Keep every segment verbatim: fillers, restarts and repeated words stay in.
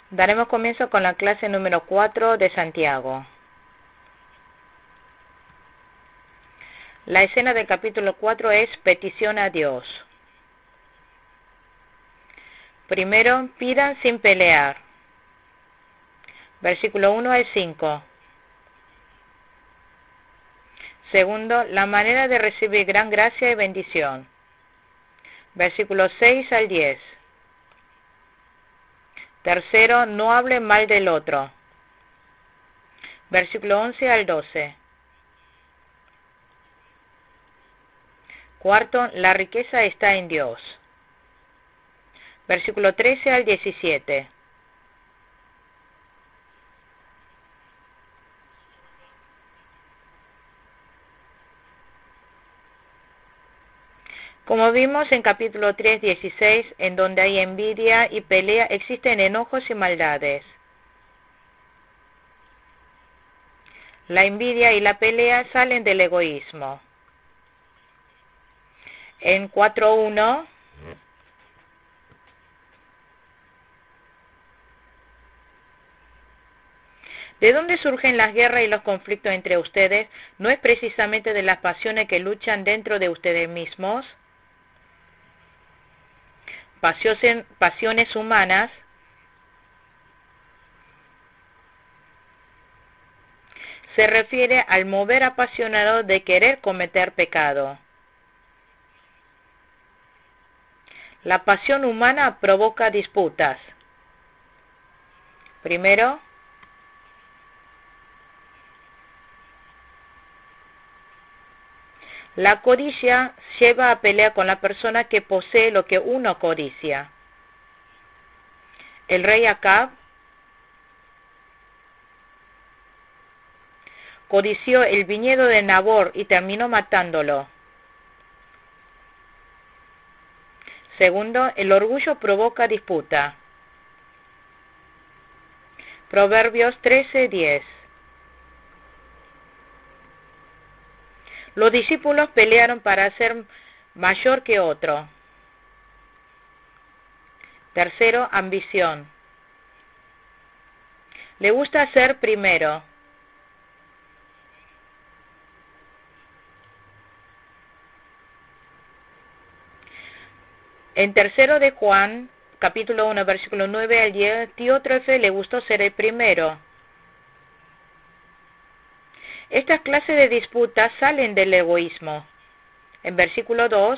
Daremos comienzo con la clase número cuatro de Santiago. La escena del capítulo cuatro es petición a Dios. Primero, pidan sin pelear. Versículo uno al cinco. Segundo, la manera de recibir gran gracia y bendición. Versículos seis al diez. Tercero, no hable mal del otro. Versículo once al doce. Cuarto, la riqueza está en Dios. Versículo trece al diecisiete. Como vimos en capítulo tres, dieciséis, en donde hay envidia y pelea, existen enojos y maldades. La envidia y la pelea salen del egoísmo. En cuatro uno, ¿de dónde surgen las guerras y los conflictos entre ustedes? ¿No es precisamente de las pasiones que luchan dentro de ustedes mismos? Pasiones, pasiones humanas se refiere al mover apasionado de querer cometer pecado. La pasión humana provoca disputas. Primero, la codicia lleva a pelear con la persona que posee lo que uno codicia. El rey Acab codició el viñedo de Nabor y terminó matándolo. Segundo, el orgullo provoca disputa. Proverbios trece, diez. Los discípulos pelearon para ser mayor que otro. Tercero, ambición. Le gusta ser primero. En tercero de Juan, capítulo uno, versículo nueve al diez, Diótrefe le gustó ser el primero. Estas clases de disputas salen del egoísmo. En versículo dos,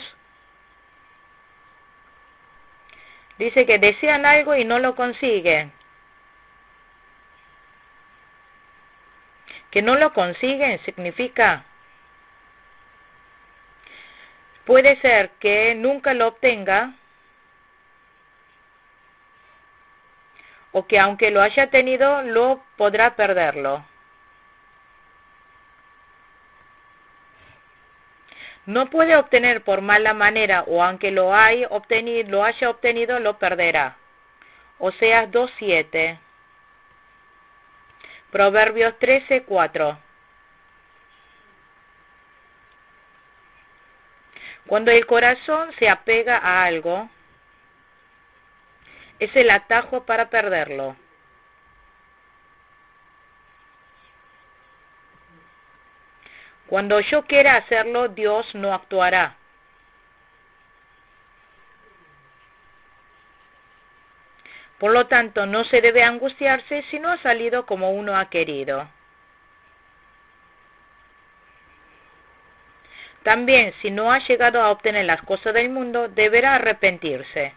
dice que desean algo y no lo consiguen. Que no lo consiguen significa, puede ser que nunca lo obtenga, o que aunque lo haya tenido, lo podrá perderlo. No puede obtener por mala manera, o aunque lo haya obtenido, lo haya obtenido, lo perderá. Oseas dos, siete. Proverbios trece, cuatro. Cuando el corazón se apega a algo, es el atajo para perderlo. Cuando yo quiera hacerlo, Dios no actuará. Por lo tanto, no se debe angustiarse si no ha salido como uno ha querido. También, si no ha llegado a obtener las cosas del mundo, deberá arrepentirse.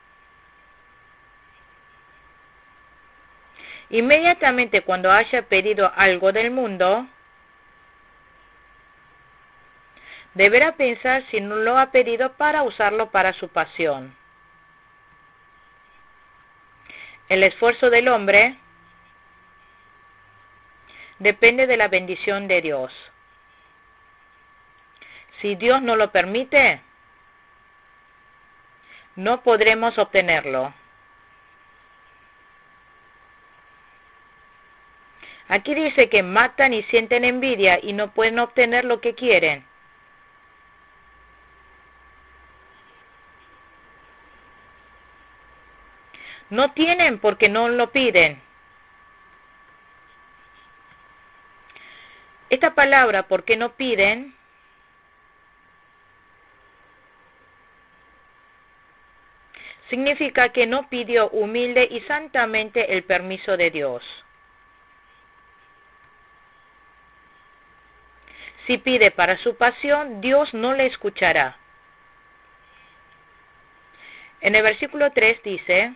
Inmediatamente cuando haya pedido algo del mundo, deberá pensar si no lo ha pedido para usarlo para su pasión. El esfuerzo del hombre depende de la bendición de Dios. Si Dios no lo permite, no podremos obtenerlo. Aquí dice que matan y sienten envidia y no pueden obtener lo que quieren. No tienen porque no lo piden. Esta palabra, porque no piden, significa que no pidió humilde y santamente el permiso de Dios. Si pide para su pasión, Dios no le escuchará. En el versículo tres dice: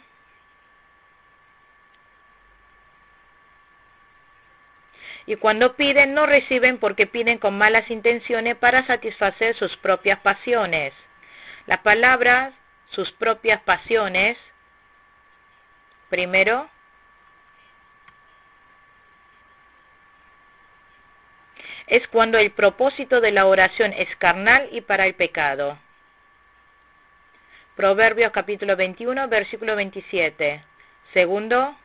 y cuando piden, no reciben porque piden con malas intenciones para satisfacer sus propias pasiones. La palabra, sus propias pasiones, primero, es cuando el propósito de la oración es carnal y para el pecado. Proverbios capítulo veintiuno, versículo veintisiete. Segundo,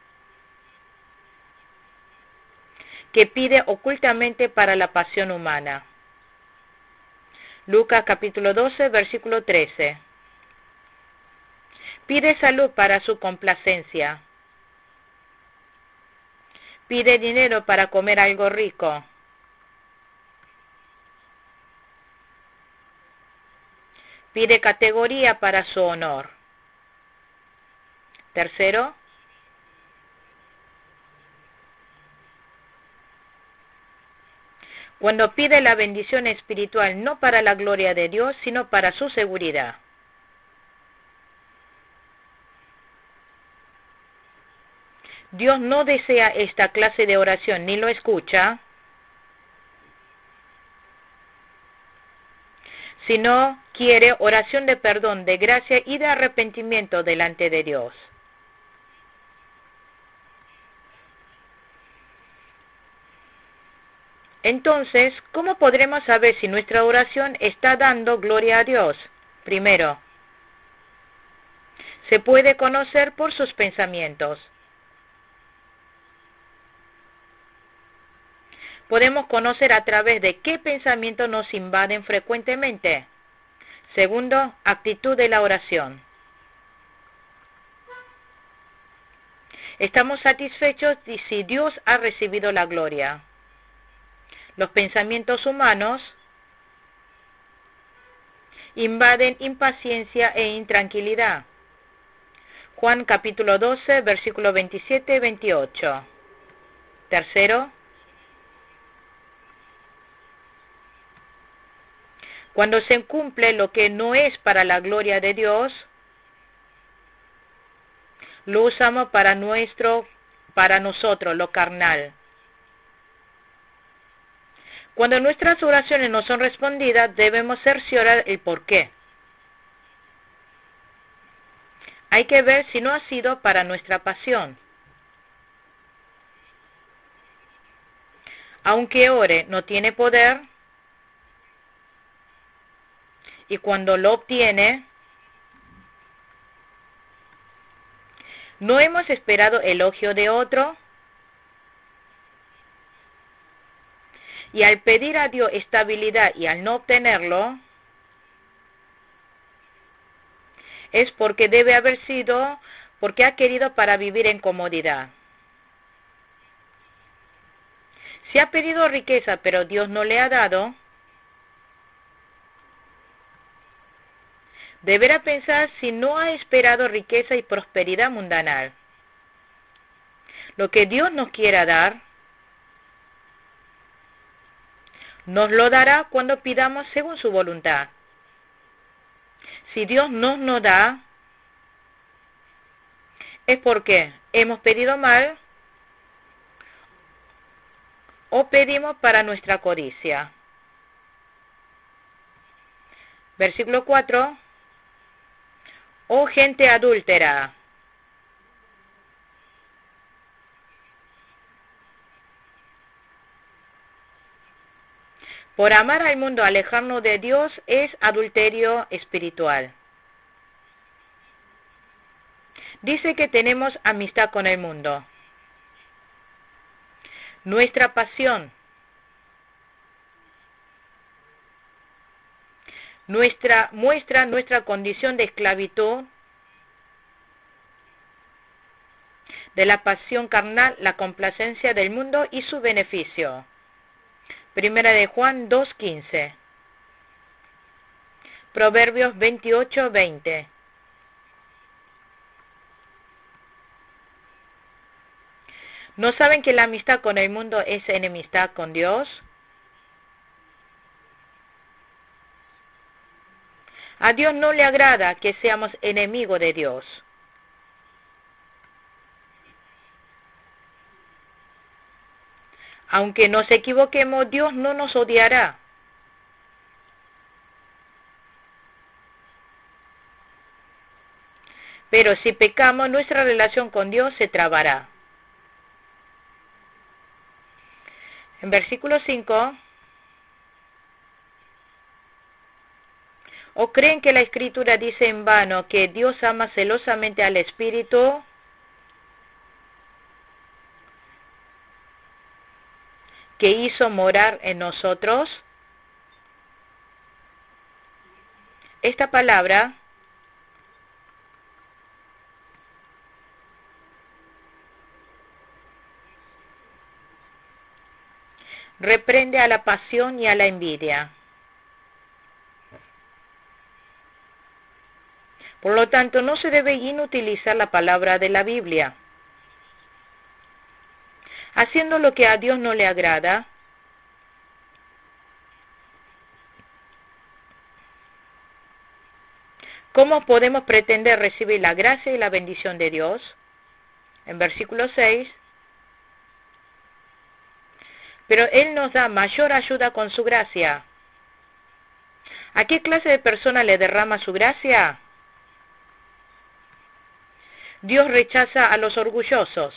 que pide ocultamente para la pasión humana. Lucas capítulo doce, versículo trece. Pide salud para su complacencia. Pide dinero para comer algo rico. Pide categoría para su honor. Tercero, cuando pide la bendición espiritual no para la gloria de Dios, sino para su seguridad. Dios no desea esta clase de oración ni lo escucha, sino quiere oración de perdón, de gracia y de arrepentimiento delante de Dios. Entonces, ¿cómo podremos saber si nuestra oración está dando gloria a Dios? Primero, se puede conocer por sus pensamientos. Podemos conocer a través de qué pensamientos nos invaden frecuentemente. Segundo, actitud de la oración. Estamos satisfechos si Dios ha recibido la gloria. Los pensamientos humanos invaden impaciencia e intranquilidad. Juan capítulo doce, versículos veintisiete y veintiocho. Tercero, cuando se cumple lo que no es para la gloria de Dios, lo usamos para nuestro, para nosotros, lo carnal. Cuando nuestras oraciones no son respondidas, debemos cerciorar el por qué. Hay que ver si no ha sido para nuestra pasión. Aunque ore, no tiene poder, y cuando lo obtiene, no hemos esperado elogio de otro, y al pedir a Dios estabilidad y al no obtenerlo, es porque debe haber sido, porque ha querido para vivir en comodidad. Si ha pedido riqueza pero Dios no le ha dado, deberá pensar si no ha esperado riqueza y prosperidad mundanal. Lo que Dios nos quiera dar, nos lo dará cuando pidamos según su voluntad. Si Dios no nos da, es porque hemos pedido mal o pedimos para nuestra codicia. Versículo cuatro. Oh gente adúltera. Por amar al mundo, alejarnos de Dios es adulterio espiritual. Dice que tenemos amistad con el mundo. Nuestra pasión, nuestra muestra nuestra condición de esclavitud de la pasión carnal, la complacencia del mundo y su beneficio. Primera de Juan dos quince. Proverbios veintiocho veinte. ¿No saben que la amistad con el mundo es enemistad con Dios? A Dios no le agrada que seamos enemigos de Dios. Aunque nos equivoquemos, Dios no nos odiará. Pero si pecamos, nuestra relación con Dios se trabará. En versículo cinco, ¿o creen que la Escritura dice en vano que Dios ama celosamente al Espíritu? Que hizo morar en nosotros? Esta palabra reprende a la pasión y a la envidia. Por lo tanto, no se debe inutilizar la palabra de la Biblia. Haciendo lo que a Dios no le agrada, ¿cómo podemos pretender recibir la gracia y la bendición de Dios? En versículo seis, pero Él nos da mayor ayuda con su gracia. ¿A qué clase de persona le derrama su gracia? Dios rechaza a los orgullosos.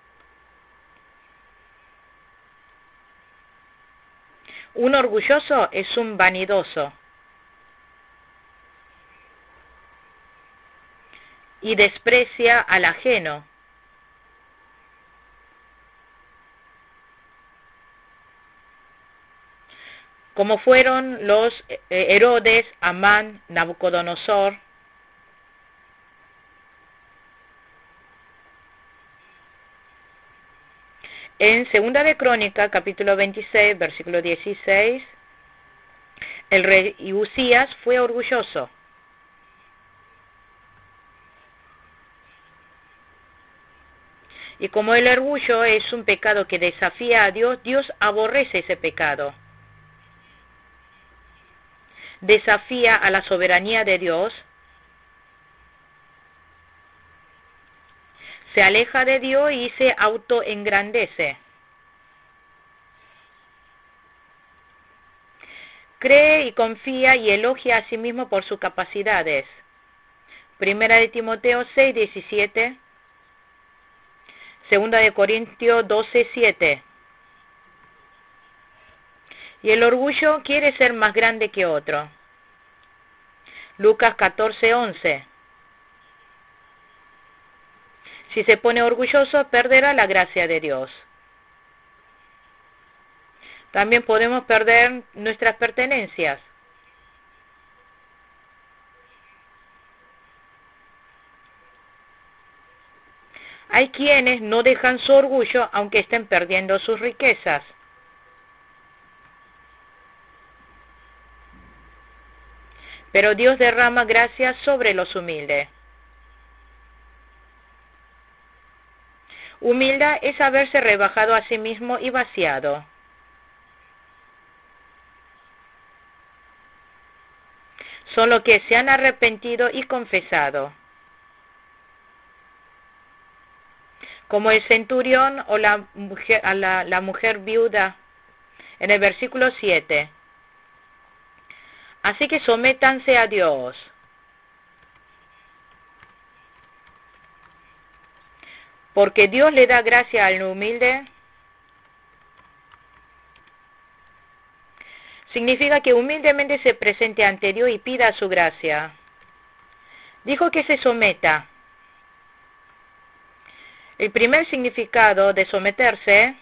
Un orgulloso es un vanidoso y desprecia al ajeno. Como fueron los Herodes, Amán, Nabucodonosor. En Segunda de Crónica, capítulo veintiséis, versículo dieciséis, el rey Usías fue orgulloso. Y como el orgullo es un pecado que desafía a Dios, Dios aborrece ese pecado. Desafía a la soberanía de Dios. Se aleja de Dios y se autoengrandece. Cree y confía y elogia a sí mismo por sus capacidades. Primera de Timoteo seis diecisiete. Segunda de Corintios doce siete. Y el orgullo quiere ser más grande que otro. Lucas catorce once. Si se pone orgulloso, perderá la gracia de Dios. También podemos perder nuestras pertenencias. Hay quienes no dejan su orgullo aunque estén perdiendo sus riquezas. Pero Dios derrama gracia sobre los humildes. Humildad es haberse rebajado a sí mismo y vaciado. Son los que se han arrepentido y confesado. Como el centurión o la mujer, a la, la mujer viuda en el versículo siete. Así que sométanse a Dios. Porque Dios le da gracia al humilde. Significa que humildemente se presente ante Dios y pida su gracia. Dijo que se someta. El primer significado de someterse,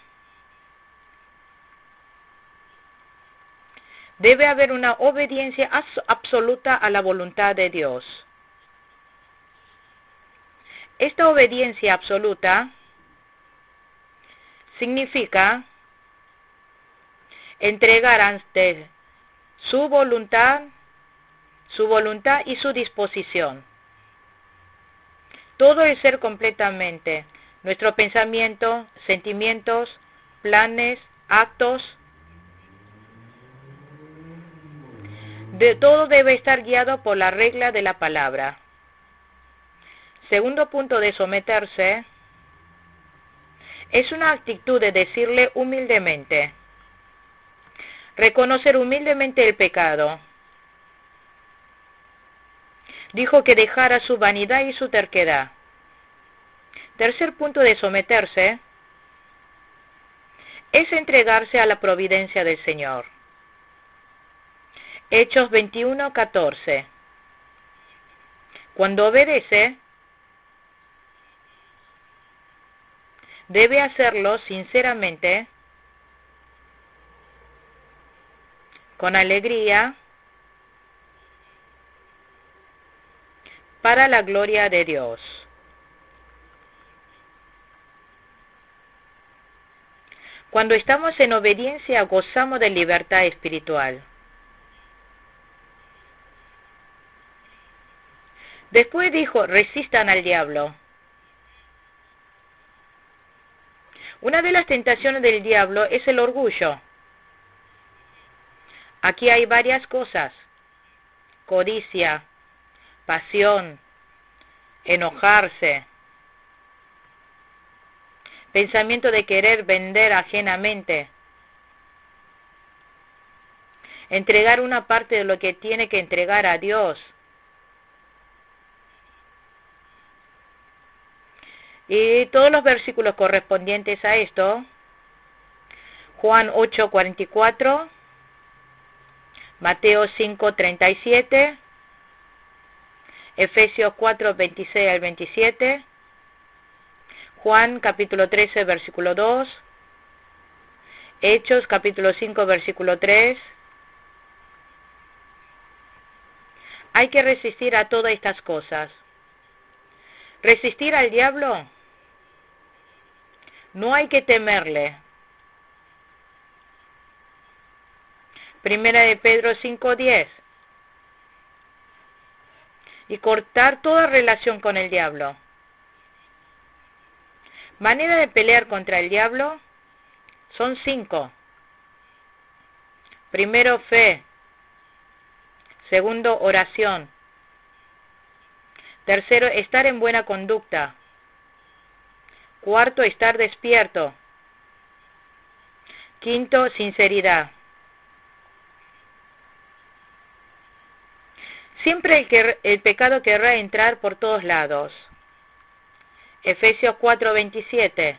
debe haber una obediencia absoluta a la voluntad de Dios. Esta obediencia absoluta significa entregar ante su voluntad, su voluntad y su disposición. Todo el ser completamente, nuestro pensamiento, sentimientos, planes, actos, de todo debe estar guiado por la regla de la palabra. Segundo punto de someterse es una actitud de decirle humildemente, reconocer humildemente el pecado. Dijo que dejara su vanidad y su terquedad. Tercer punto de someterse es entregarse a la providencia del Señor. Hechos veintiuno, catorce. Cuando obedece, debe hacerlo sinceramente, con alegría, para la gloria de Dios. Cuando estamos en obediencia, gozamos de libertad espiritual. Después dijo, resistan al diablo. Una de las tentaciones del diablo es el orgullo. Aquí hay varias cosas: codicia, pasión, enojarse, pensamiento de querer vender ajenamente, entregar una parte de lo que tiene que entregar a Dios. Y todos los versículos correspondientes a esto: Juan ocho, cuarenta y cuatro, Mateo cinco, treinta y siete, Efesios cuatro, veintiséis al veintisiete, Juan capítulo trece, versículo dos, Hechos capítulo cinco, versículo tres. Hay que resistir a todas estas cosas. Resistir al diablo, no hay que temerle. Primera de Pedro cinco, diez. Y cortar toda relación con el diablo. Manera de pelear contra el diablo son cinco. Primero, fe. Segundo, oración. Tercero, estar en buena conducta. Cuarto, estar despierto. Quinto, sinceridad. Siempre el, que, el pecado querrá entrar por todos lados. Efesios cuatro, veintisiete.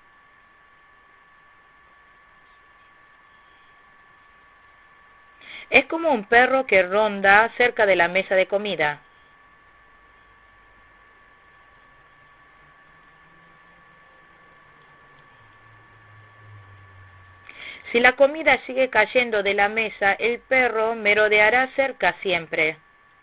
Es como un perro que ronda cerca de la mesa de comida. Si la comida sigue cayendo de la mesa, el perro merodeará cerca siempre.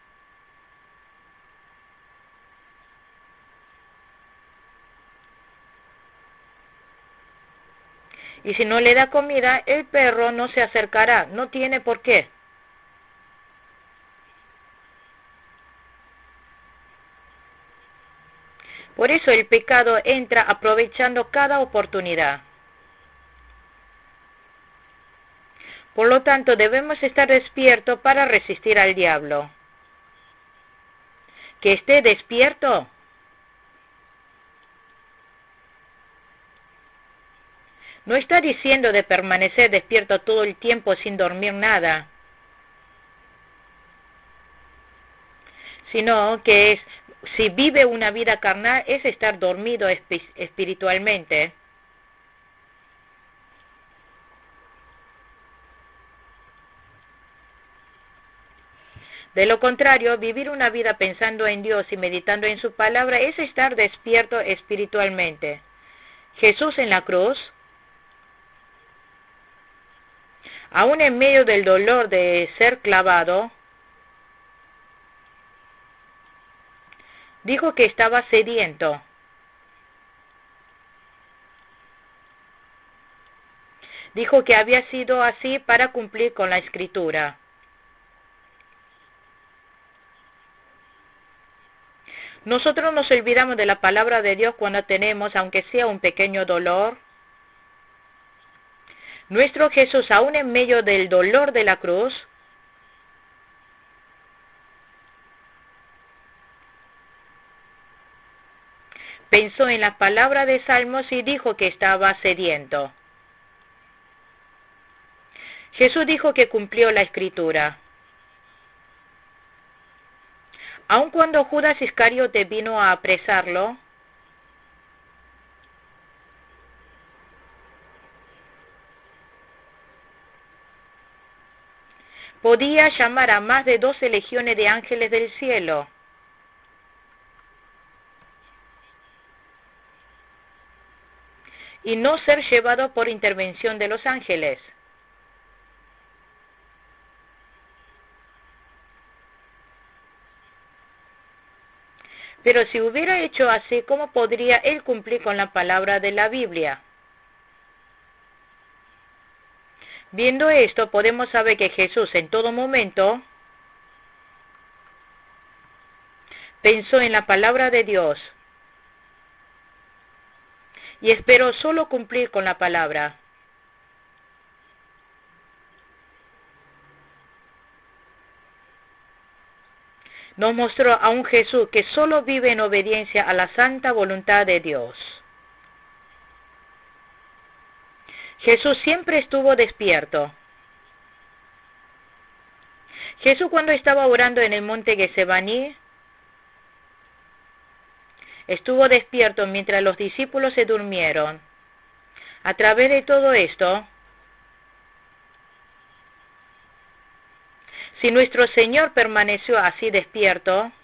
Y si no le da comida, el perro no se acercará, no tiene por qué. Por eso el pecado entra aprovechando cada oportunidad. Por lo tanto, debemos estar despiertos para resistir al diablo. Que esté despierto. No está diciendo de permanecer despierto todo el tiempo sin dormir nada, sino que es, si vive una vida carnal, es estar dormido espiritualmente. De lo contrario, vivir una vida pensando en Dios y meditando en su palabra es estar despierto espiritualmente. Jesús en la cruz, aún en medio del dolor de ser clavado, dijo que estaba sediento. Dijo que había sido así para cumplir con la Escritura. Nosotros nos olvidamos de la palabra de Dios cuando tenemos, aunque sea un pequeño dolor. Nuestro Jesús, aún en medio del dolor de la cruz, pensó en la palabra de Salmos y dijo que estaba sediento. Jesús dijo que cumplió la Escritura. Aun cuando Judas Iscariote vino a apresarlo, podía llamar a más de doce legiones de ángeles del cielo. Y no ser llevado por intervención de los ángeles. Pero si hubiera hecho así, ¿cómo podría él cumplir con la palabra de la Biblia? Viendo esto, podemos saber que Jesús en todo momento pensó en la palabra de Dios y esperó solo cumplir con la palabra. Nos mostró a un Jesús que solo vive en obediencia a la santa voluntad de Dios. Jesús siempre estuvo despierto. Jesús, cuando estaba orando en el monte Getsemaní, estuvo despierto mientras los discípulos se durmieron. A través de todo esto, si nuestro Señor permaneció así despierto,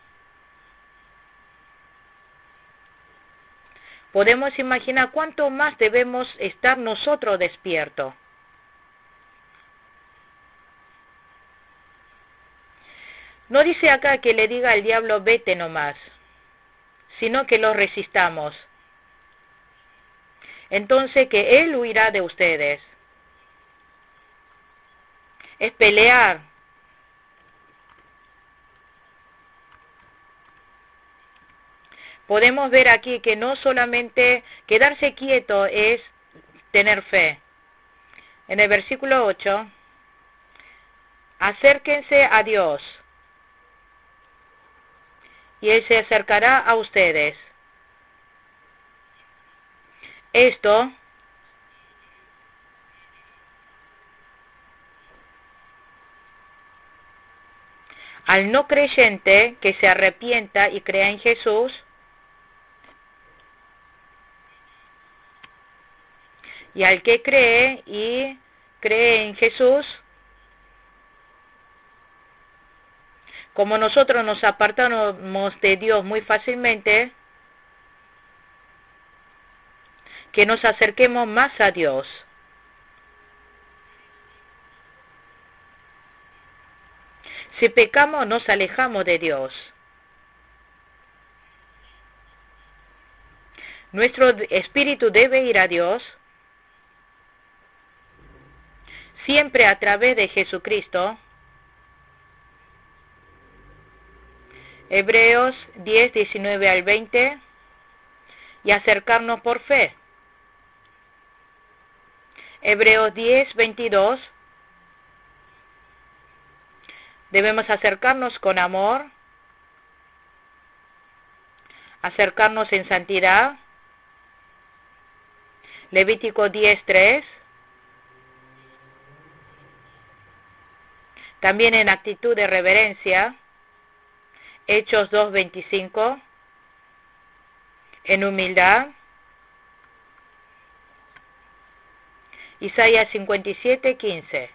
podemos imaginar cuánto más debemos estar nosotros despiertos. No dice acá que le diga al diablo vete nomás, sino que lo resistamos. Entonces que él huirá de ustedes. Es pelear. Podemos ver aquí que no solamente quedarse quieto es tener fe. En el versículo ocho, acérquense a Dios y Él se acercará a ustedes. Esto al no creyente que se arrepienta y crea en Jesús, y al que cree y cree en Jesús, como nosotros nos apartamos de Dios muy fácilmente, que nos acerquemos más a Dios. Si pecamos, nos alejamos de Dios. Nuestro espíritu debe ir a Dios siempre a través de Jesucristo. Hebreos diez, diecinueve al veinte, y acercarnos por fe. Hebreos diez, veintidós, debemos acercarnos con amor, acercarnos en santidad. Levítico diez, tres, también en actitud de reverencia. Hechos dos, veinticinco, en humildad. Isaías cincuenta y siete, quince.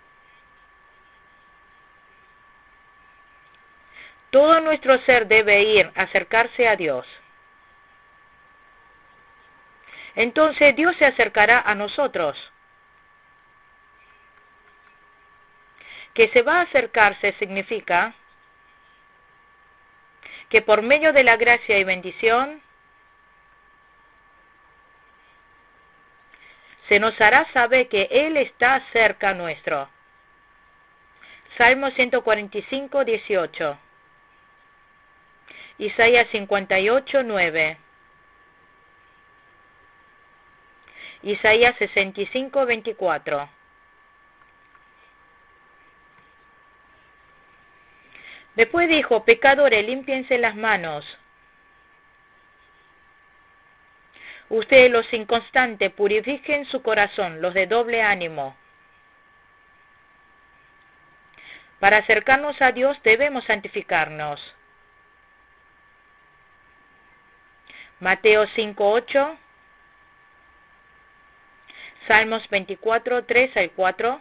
Todo nuestro ser debe ir a acercarse a Dios. Entonces Dios se acercará a nosotros. Que se va a acercarse significa que por medio de la gracia y bendición se nos hará saber que Él está cerca nuestro. Salmo ciento cuarenta y cinco, dieciocho. Isaías cincuenta y ocho, nueve. Isaías sesenta y cinco, veinticuatro. Después dijo, pecadores, límpiense las manos. Ustedes los inconstantes, purifiquen su corazón, los de doble ánimo. Para acercarnos a Dios debemos santificarnos. Mateo cinco, ocho. Salmos veinticuatro, tres al cuatro.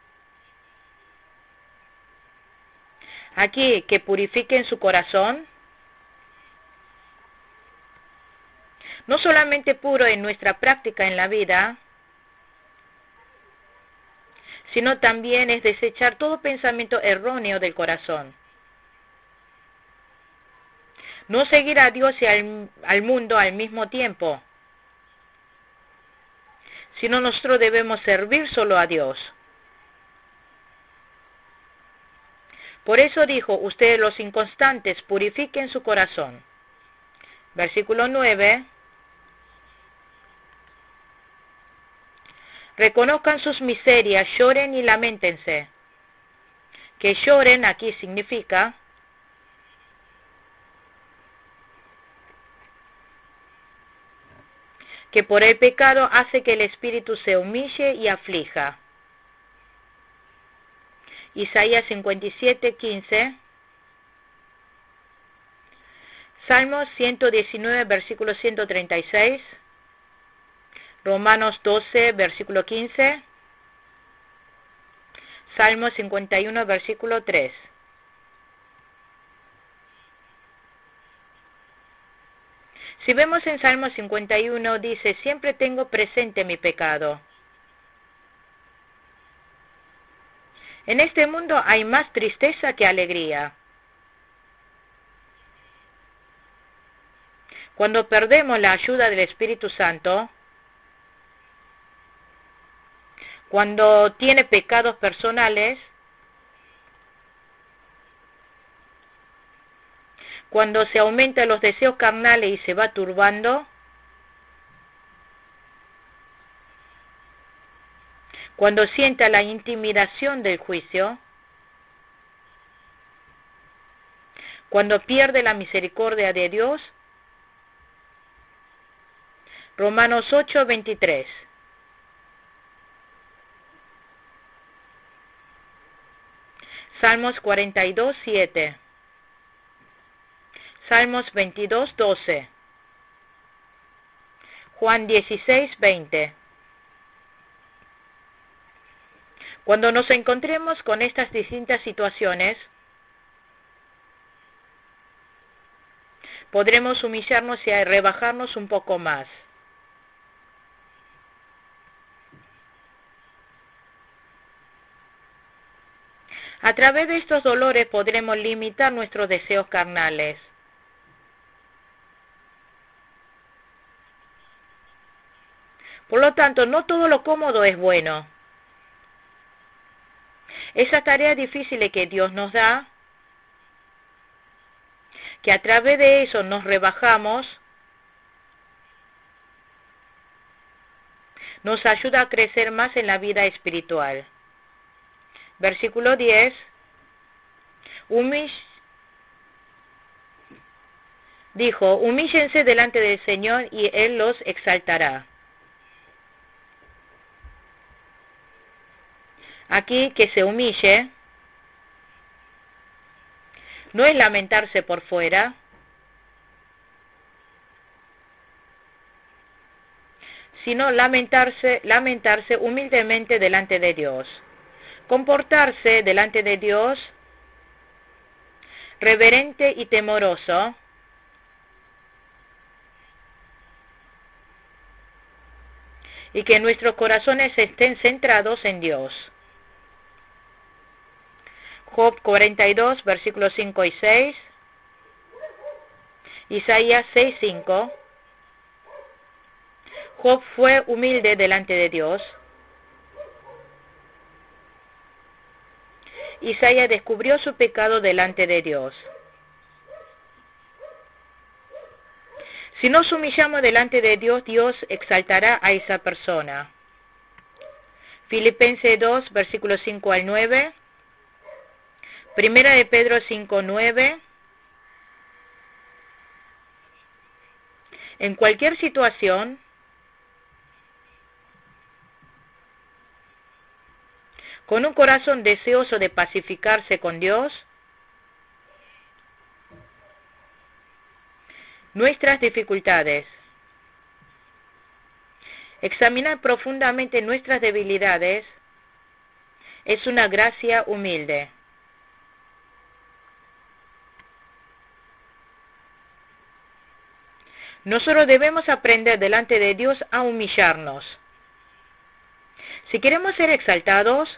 Aquí, que purifiquen su corazón. No solamente puro en nuestra práctica en la vida, sino también es desechar todo pensamiento erróneo del corazón. No seguir a Dios y al, al mundo al mismo tiempo, sino nosotros debemos servir solo a Dios. Por eso dijo, ustedes los inconstantes, purifiquen su corazón. Versículo nueve. Reconozcan sus miserias, lloren y lamentense. Que lloren aquí significa que por el pecado hace que el espíritu se humille y aflija. Isaías cincuenta y siete, quince. Salmos ciento diecinueve, versículo ciento treinta y seis. Romanos doce, versículo quince. Salmo cincuenta y uno, versículo tres. Si vemos en Salmo cincuenta y uno, dice, siempre tengo presente mi pecado. En este mundo hay más tristeza que alegría. Cuando perdemos la ayuda del Espíritu Santo, cuando tiene pecados personales, cuando se aumentan los deseos carnales y se va turbando, cuando sienta la intimidación del juicio, cuando pierde la misericordia de Dios. Romanos ocho, veintitrés. Salmos cuarenta y dos, siete. Salmos veintidós, doce. Juan dieciséis, veinte. Cuando nos encontremos con estas distintas situaciones, podremos humillarnos y rebajarnos un poco más. A través de estos dolores podremos limitar nuestros deseos carnales. Por lo tanto, no todo lo cómodo es bueno. Esa tarea difícil que Dios nos da, que a través de eso nos rebajamos, nos ayuda a crecer más en la vida espiritual. Versículo diez. Humill... Dijo, humíllense delante del Señor y Él los exaltará. Aquí, que se humille, no es lamentarse por fuera, sino lamentarse, lamentarse humildemente delante de Dios. Comportarse delante de Dios reverente y temoroso, y que nuestros corazones estén centrados en Dios. Job cuarenta y dos, versículos cinco y seis, Isaías seis, cinco, Job fue humilde delante de Dios. Isaías descubrió su pecado delante de Dios. Si nos humillamos delante de Dios, Dios exaltará a esa persona. Filipenses dos, versículos cinco al nueve. Primera de Pedro cinco, nueve. En cualquier situación, con un corazón deseoso de pacificarse con Dios, nuestras dificultades, examinar profundamente nuestras debilidades, es una gracia humilde. Nosotros debemos aprender delante de Dios a humillarnos. Si queremos ser exaltados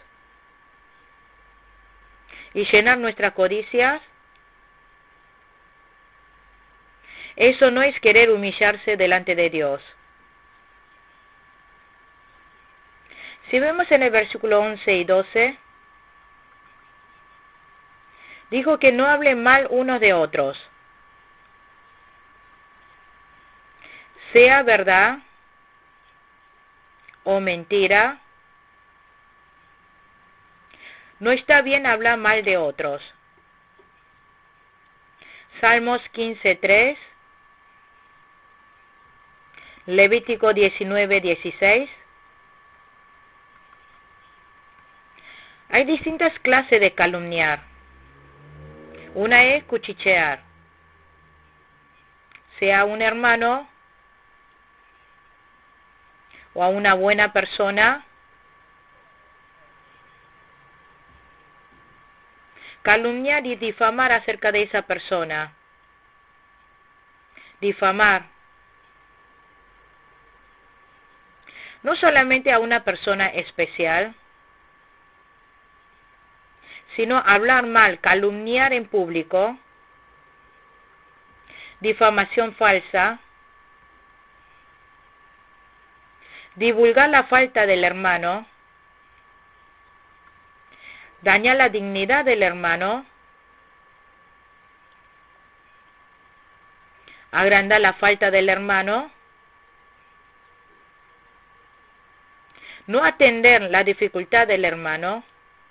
y llenar nuestras codicias, eso no es querer humillarse delante de Dios. Si vemos en el versículo once y doce, dijo que no hablen mal unos de otros. Sea verdad o mentira, no está bien hablar mal de otros. Salmos quince, tres, Levítico diecinueve, dieciséis. Hay distintas clases de calumniar. Una es cuchichear, sea un hermano o a una buena persona. Calumniar y difamar acerca de esa persona. Difamar. No solamente a una persona especial, sino hablar mal, calumniar en público, difamación falsa, divulgar la falta del hermano, dañar la dignidad del hermano, agrandar la falta del hermano, no atender la dificultad del hermano,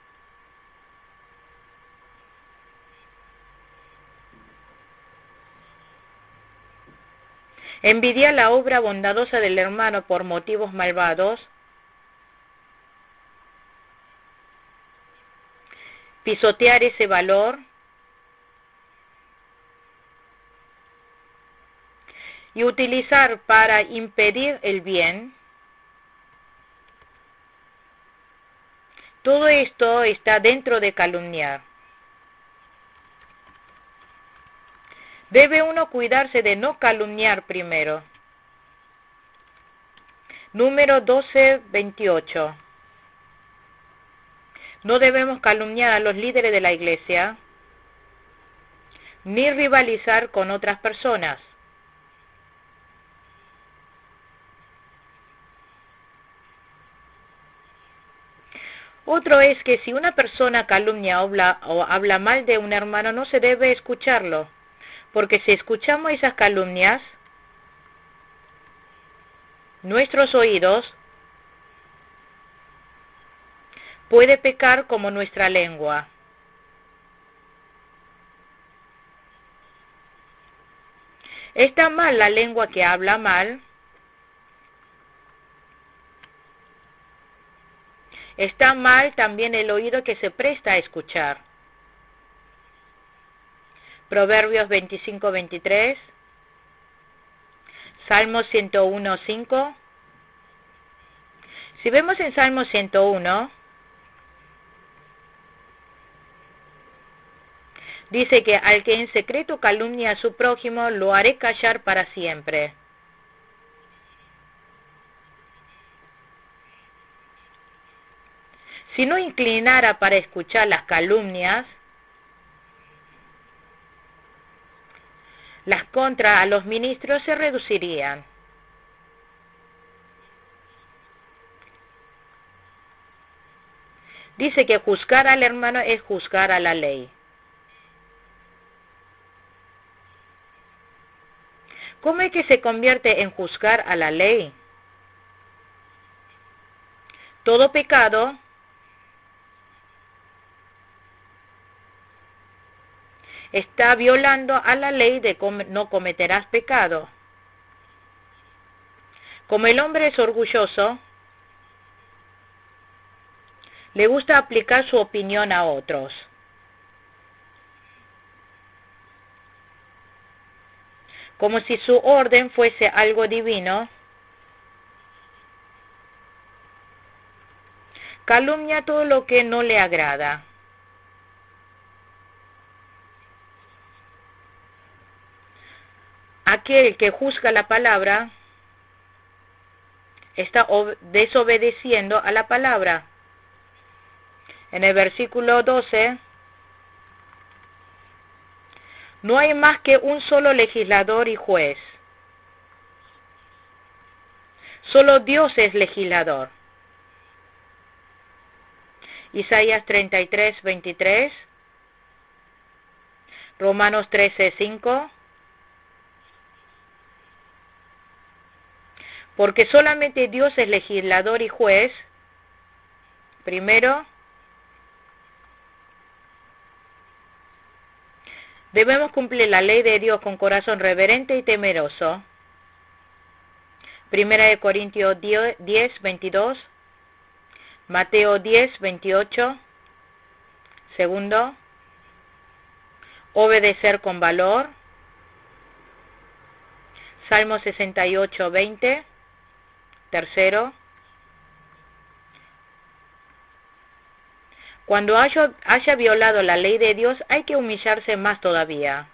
envidiar la obra bondadosa del hermano por motivos malvados, pisotear ese valor y utilizar para impedir el bien. Todo esto está dentro de calumniar. Debe uno cuidarse de no calumniar primero. Número doce, veintiocho. No debemos calumniar a los líderes de la iglesia, ni rivalizar con otras personas. Otro es que si una persona calumnia o habla, o habla mal de un hermano, no se debe escucharlo, porque si escuchamos esas calumnias, nuestros oídos puede pecar como nuestra lengua. Está mal la lengua que habla mal. Está mal también el oído que se presta a escuchar. Proverbios veinticinco, veintitrés. Salmos ciento uno, cinco. Si vemos en Salmos ciento uno, dice que al que en secreto calumnia a su prójimo, lo haré callar para siempre. Si no inclinara para escuchar las calumnias, las contra a los ministros se reducirían. Dice que juzgar al hermano es juzgar a la ley. ¿Cómo es que se convierte en juzgar a la ley? Todo pecado está violando a la ley de no cometerás pecado. Como el hombre es orgulloso, le gusta aplicar su opinión a otros. Como si su orden fuese algo divino, calumnia todo lo que no le agrada. Aquel que juzga la palabra está desobedeciendo a la palabra. En el versículo doce, no hay más que un solo legislador y juez. Solo Dios es legislador. Isaías treinta y tres, veintitrés, Romanos trece, cinco. Porque solamente Dios es legislador y juez. Primero, debemos cumplir la ley de Dios con corazón reverente y temeroso. Primera de Corintios diez, veintidós. Mateo diez, veintiocho. Segundo, obedecer con valor. Salmo sesenta y ocho, veinte. Tercero, cuando haya, haya violado la ley de Dios, hay que humillarse más todavía.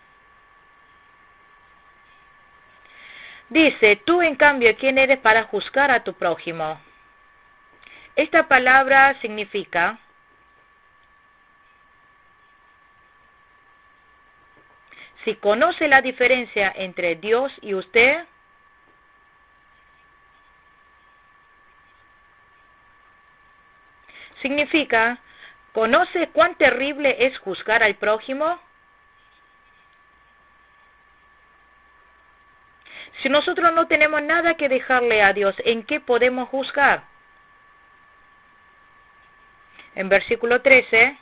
Dice, tú en cambio, ¿quién eres para juzgar a tu prójimo? Esta palabra significa si conoce la diferencia entre Dios y usted, significa, ¿conoce cuán terrible es juzgar al prójimo? Si nosotros no tenemos nada que dejarle a Dios, ¿en qué podemos juzgar? En versículo trece,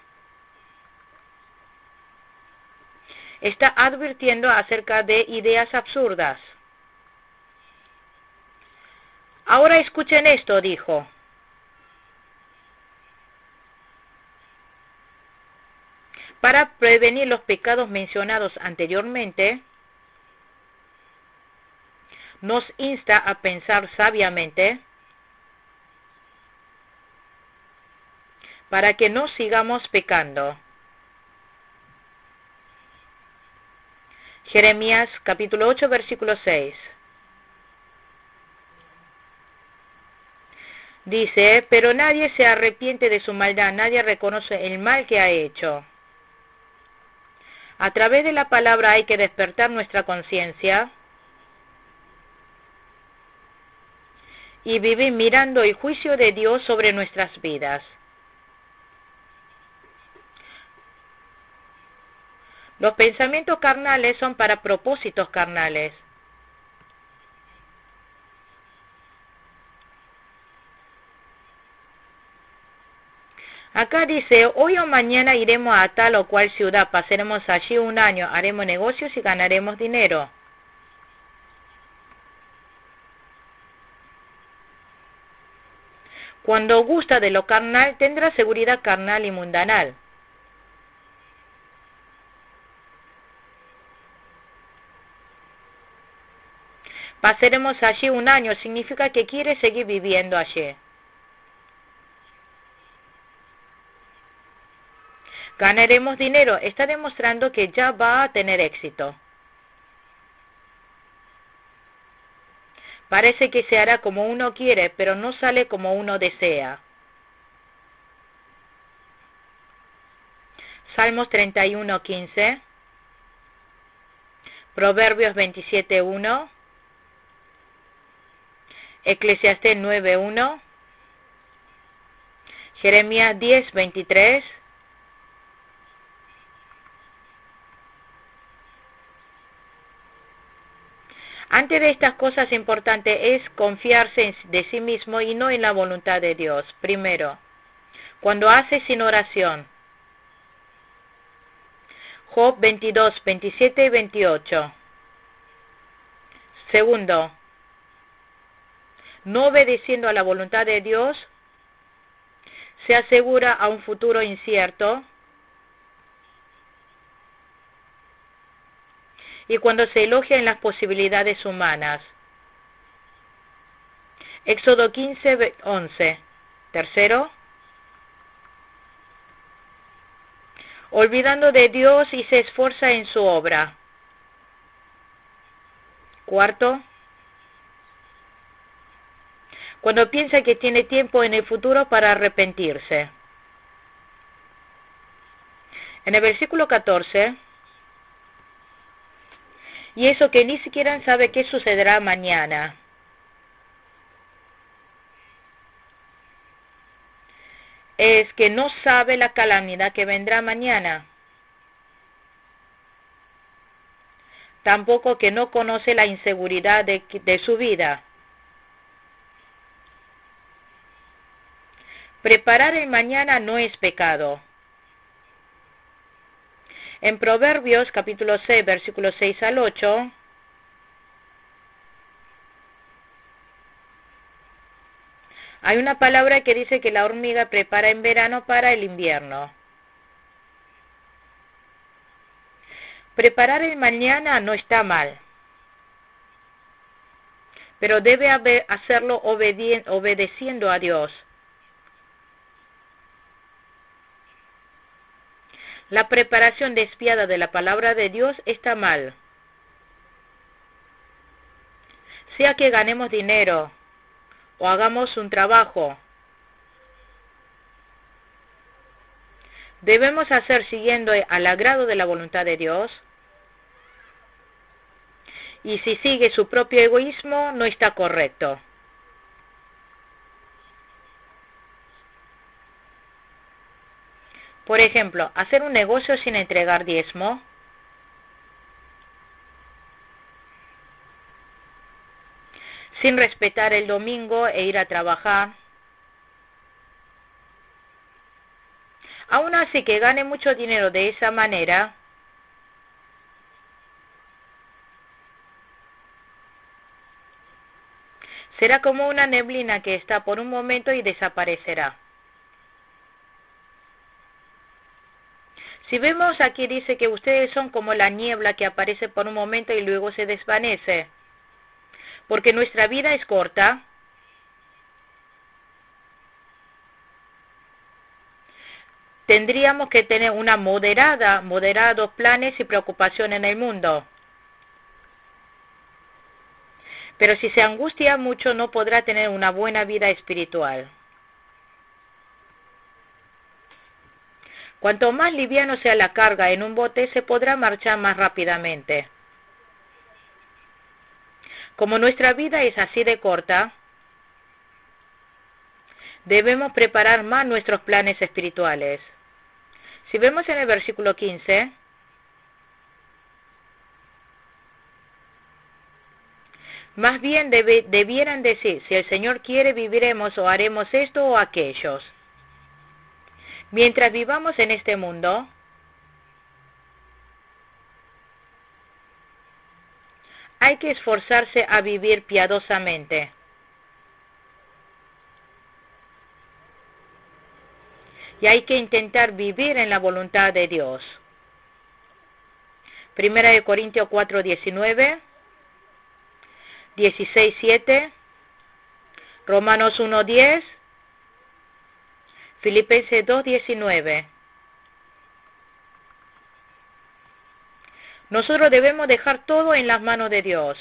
está advirtiendo acerca de ideas absurdas. Ahora escuchen esto, dijo. Para prevenir los pecados mencionados anteriormente, nos insta a pensar sabiamente para que no sigamos pecando. Jeremías capítulo ocho, versículo seis. Dice, pero nadie se arrepiente de su maldad, nadie reconoce el mal que ha hecho. A través de la palabra hay que despertar nuestra conciencia y vivir mirando el juicio de Dios sobre nuestras vidas. Los pensamientos carnales son para propósitos carnales. Acá dice, hoy o mañana iremos a tal o cual ciudad, pasaremos allí un año, haremos negocios y ganaremos dinero. Cuando gusta de lo carnal, tendrá seguridad carnal y mundanal. Pasaremos allí un año, significa que quiere seguir viviendo allí. Ganaremos dinero, está demostrando que ya va a tener éxito. Parece que se hará como uno quiere, pero no sale como uno desea. Salmos treinta y uno, quince. Proverbios veintisiete, uno. Eclesiastés nueve, uno. Jeremías diez, veintitrés. Antes de estas cosas importantes es confiarse de sí mismo y no en la voluntad de Dios. Primero, cuando hace sin oración. Job veintidós, veintisiete y veintiocho. Segundo, no obedeciendo a la voluntad de Dios, se asegura a un futuro incierto. Y cuando se elogia en las posibilidades humanas. Éxodo quince, once. Tercero, olvidando de Dios y se esfuerza en su obra. Cuarto, cuando piensa que tiene tiempo en el futuro para arrepentirse. En el versículo catorce, y eso que ni siquiera sabe qué sucederá mañana. Es que no sabe la calamidad que vendrá mañana. Tampoco que no conoce la inseguridad de, de su vida. Preparar el mañana no es pecado. En Proverbios capítulo seis, versículos seis al ocho, hay una palabra que dice que la hormiga prepara en verano para el invierno. Preparar el mañana no está mal, pero debe haber, hacerlo obedi- obedeciendo a Dios. La preparación despiadada de la palabra de Dios está mal. Sea que ganemos dinero o hagamos un trabajo, debemos hacer siguiendo al agrado de la voluntad de Dios. Y si sigue su propio egoísmo, no está correcto. Por ejemplo, hacer un negocio sin entregar diezmo. Sin respetar el domingo e ir a trabajar. Aún así que gane mucho dinero de esa manera, será como una neblina que está por un momento y desaparecerá. Si vemos aquí dice que ustedes son como la niebla que aparece por un momento y luego se desvanece. Porque nuestra vida es corta. Tendríamos que tener una moderada, moderados planes y preocupación en el mundo. Pero si se angustia mucho no podrá tener una buena vida espiritual. Cuanto más liviano sea la carga en un bote, se podrá marchar más rápidamente. Como nuestra vida es así de corta, debemos preparar más nuestros planes espirituales. Si vemos en el versículo quince, más bien debe, debieran decir, si el Señor quiere viviremos o haremos esto o aquellos. Mientras vivamos en este mundo, hay que esforzarse a vivir piadosamente. Y hay que intentar vivir en la voluntad de Dios. Primera de Corintios cuatro, diecinueve, dieciséis, siete, Romanos uno, diez, Filipenses dos, diecinueve. Nosotros debemos dejar todo en las manos de Dios.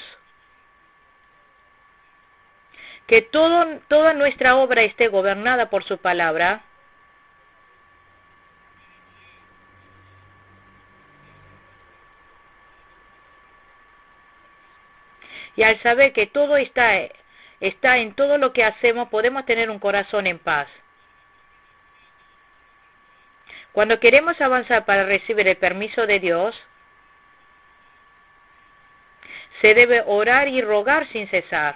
Que todo, toda nuestra obra esté gobernada por su palabra. Y al saber que todo está, está en todo lo que hacemos, podemos tener un corazón en paz. Cuando queremos avanzar para recibir el permiso de Dios, se debe orar y rogar sin cesar.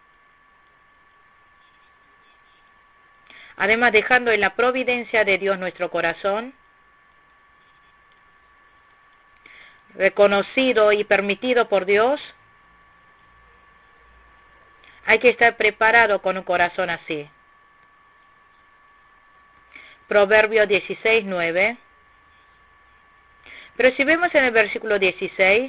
Además, dejando en la providencia de Dios nuestro corazón, reconocido y permitido por Dios, hay que estar preparado con un corazón así. Proverbios dieciséis, nueve. Pero si vemos en el versículo dieciséis,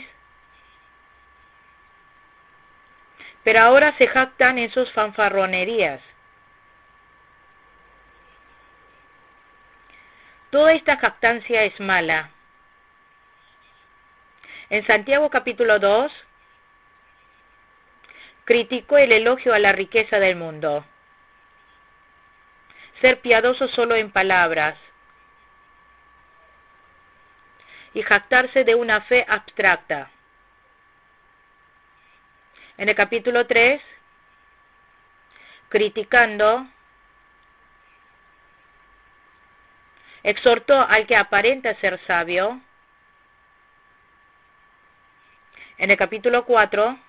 pero ahora se jactan en sus fanfarronerías. Toda esta jactancia es mala. En Santiago capítulo dos, criticó el elogio a la riqueza del mundo. Ser piadoso solo en palabras y jactarse de una fe abstracta. En el capítulo tres, criticando, exhortó al que aparenta ser sabio. En el capítulo cuatro,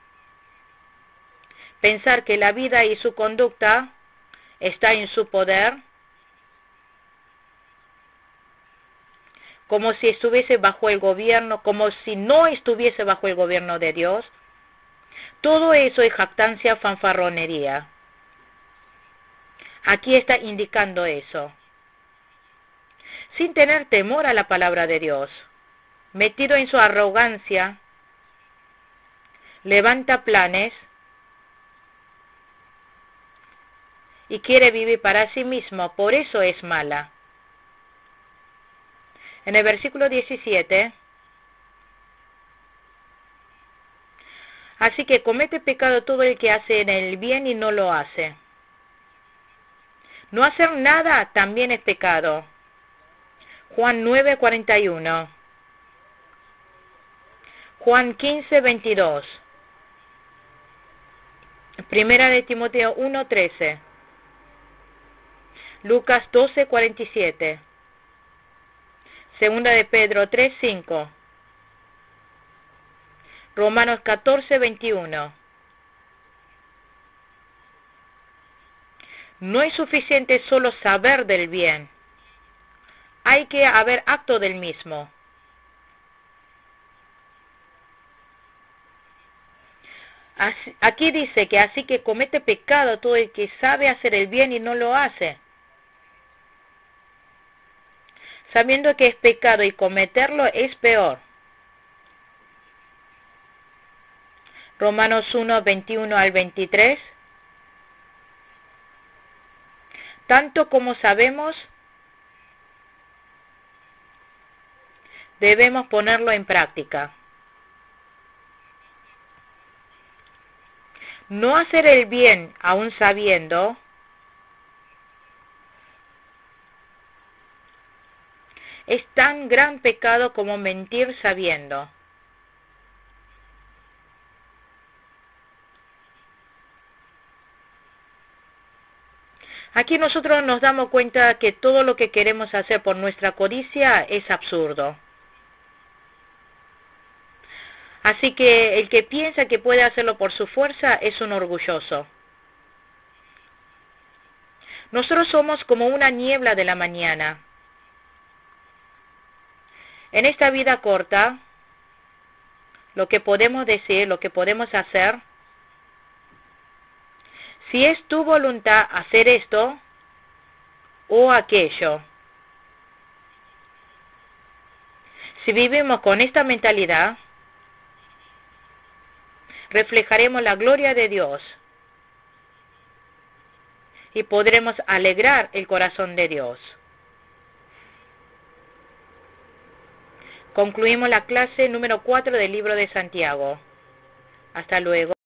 pensar que la vida y su conducta está en su poder, como si estuviese bajo el gobierno, como si no estuviese bajo el gobierno de Dios. Todo eso es jactancia, fanfarronería. Aquí está indicando eso. Sin tener temor a la palabra de Dios, metido en su arrogancia, levanta planes y quiere vivir para sí mismo, por eso es mala. En el versículo diecisiete, así que comete pecado todo el que hace en el bien y no lo hace. No hacer nada también es pecado. Juan nueve, cuarenta y uno. Juan quince, veintidós. Primera de Timoteo uno, trece. Lucas doce, cuarenta y siete. Segunda de Pedro tres, cinco. Romanos catorce, veintiuno. No es suficiente solo saber del bien. Hay que haber acto del mismo. Así, aquí dice que así que comete pecado todo el que sabe hacer el bien y no lo hace. Sabiendo que es pecado y cometerlo es peor. Romanos uno, veintiuno al veintitrés. Tanto como sabemos, debemos ponerlo en práctica. No hacer el bien aún sabiendo es tan gran pecado como mentir sabiendo. Aquí nosotros nos damos cuenta que todo lo que queremos hacer por nuestra codicia es absurdo. Así que el que piensa que puede hacerlo por su fuerza es un orgulloso. Nosotros somos como una niebla de la mañana. En esta vida corta, lo que podemos decir, lo que podemos hacer, si es tu voluntad hacer esto o aquello. Si vivimos con esta mentalidad, reflejaremos la gloria de Dios y podremos alegrar el corazón de Dios. Concluimos la clase número cuatro del libro de Santiago. Hasta luego.